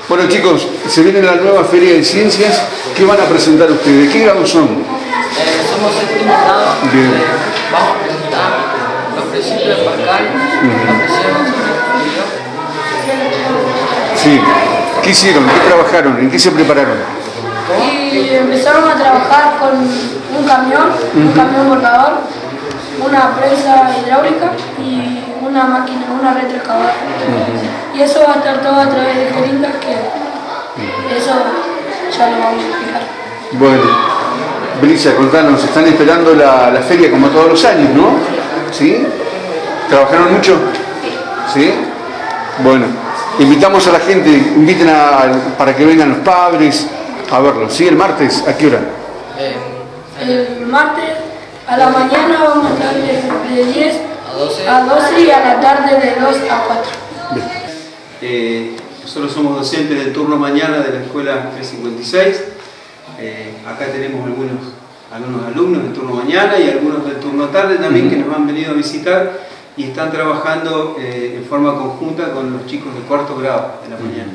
Bueno chicos, se viene la nueva Feria de Ciencias. ¿Qué van a presentar ustedes? ¿Qué grado son? Somos séptimo grado. Bien. Vamos a presentar los principios de Pascal, la presión Sí. ¿Qué hicieron? ¿Qué trabajaron? ¿En qué se prepararon? Y empezamos a trabajar con un camión volcador, una prensa hidráulica y una máquina, una retroexcavadora. Y eso va a estar todo a través de jeringas, que eso ya lo vamos a explicar. Bueno, Brisa, contanos, están esperando la feria como todos los años, ¿no? ¿Sí? ¿Trabajaron mucho? ¿Sí? Bueno, invitamos a la gente, inviten para que vengan los padres a verlo. ¿Sí? ¿El martes? ¿A qué hora? El martes a la mañana vamos a estar de 10 a 12 y a la tarde de 2 a 4. Nosotros somos docentes del turno mañana de la escuela 356. Acá tenemos algunos alumnos del turno mañana y algunos del turno tarde también que nos han venido a visitar y están trabajando en forma conjunta con los chicos de cuarto grado de la mañana.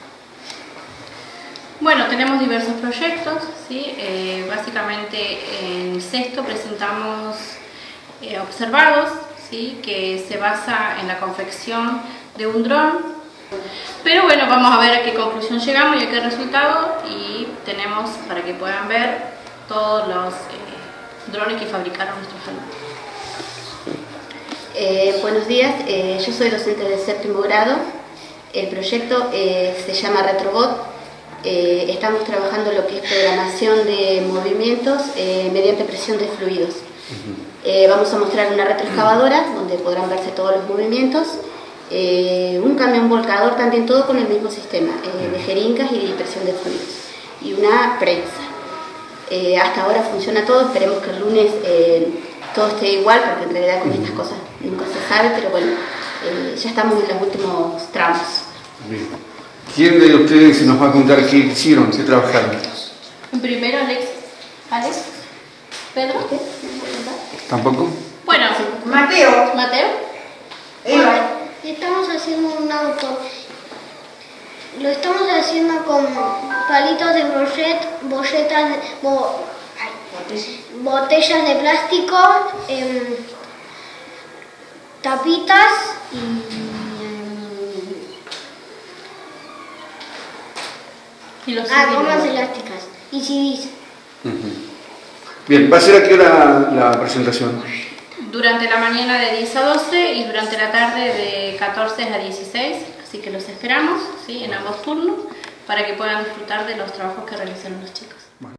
Bueno, tenemos diversos proyectos, ¿sí? Básicamente en sexto presentamos observados, ¿sí? Que se basa en la confección de un dron. Pero bueno, vamos a ver a qué conclusión llegamos y a qué resultado, y tenemos para que puedan ver todos los drones que fabricaron nuestros alumnos. Buenos días, yo soy docente de séptimo grado. El proyecto se llama Retrobot. Estamos trabajando lo que es programación de movimientos mediante presión de fluidos. Vamos a mostrar una retroexcavadora donde podrán verse todos los movimientos. Un camión volcador también, todo con el mismo sistema de jeringas y de presión de fluidos, y una prensa. Hasta ahora funciona todo, esperemos que el lunes todo esté igual, porque en realidad con estas cosas nunca se sabe, pero bueno, ya estamos en los últimos tramos. Bien. ¿Quién de ustedes nos va a contar qué hicieron, qué trabajaron? Primero Alex. ¿Pedro? ¿Tampoco? Bueno, Mateo. Estamos haciendo un auto. Lo estamos haciendo con palitos de botellas de plástico, tapitas y los gomas elásticas y CDs. Bien, ¿va a ser a qué hora la presentación? Durante la mañana de 10 a 12 y durante la tarde de 14 a 16, así que los esperamos, ¿sí? En ambos turnos, para que puedan disfrutar de los trabajos que realizaron los chicos. Bueno.